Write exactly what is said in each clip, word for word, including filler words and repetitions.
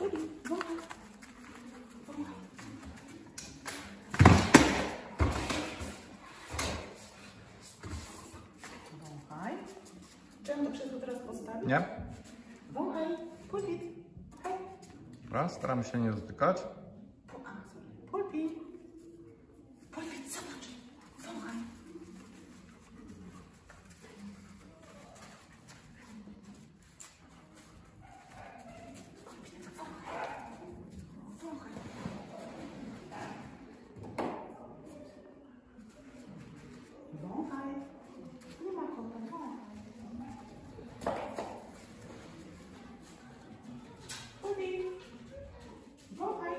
Wąchaj. Wąchaj. Wąchaj. Czy ja to krzesło teraz postawić? Nie. Wąchaj. Pulpit. Hej. Dobra, staramy się nie dotykać. Pulpit. Pulpit, zobacz. Wąchaj. Pulpit, wąchaj. Wąchaj. Wąchaj. Nie ma kota, wąchaj. Pulpit. Wąchaj.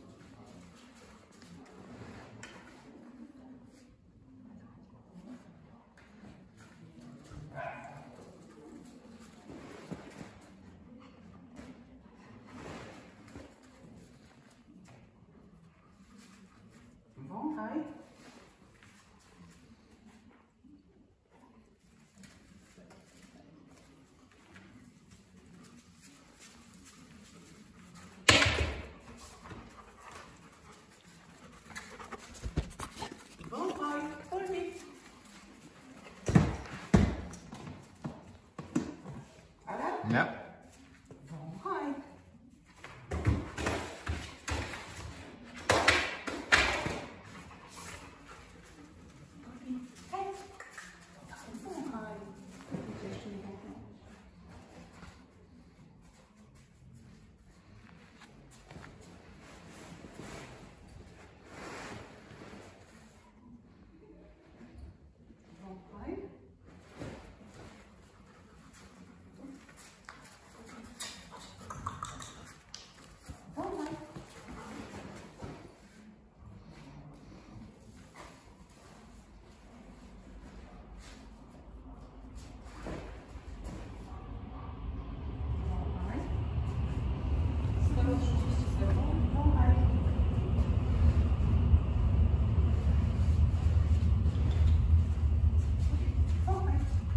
Wąchaj. Wąchaj. Pulpit. Alarm? Nie. Wąchaj. Hej. Wąchaj. Jeszcze nie wąchaj. Wąchaj. Wąchaj. Wąchaj. sto trzydzieści sekund. Wąchaj. Wąchaj.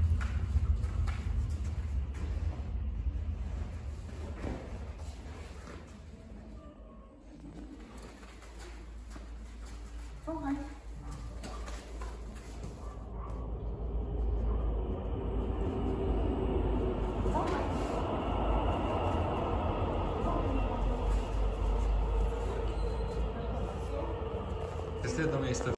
Wąchaj. Wąchaj. Jest jedno miejsce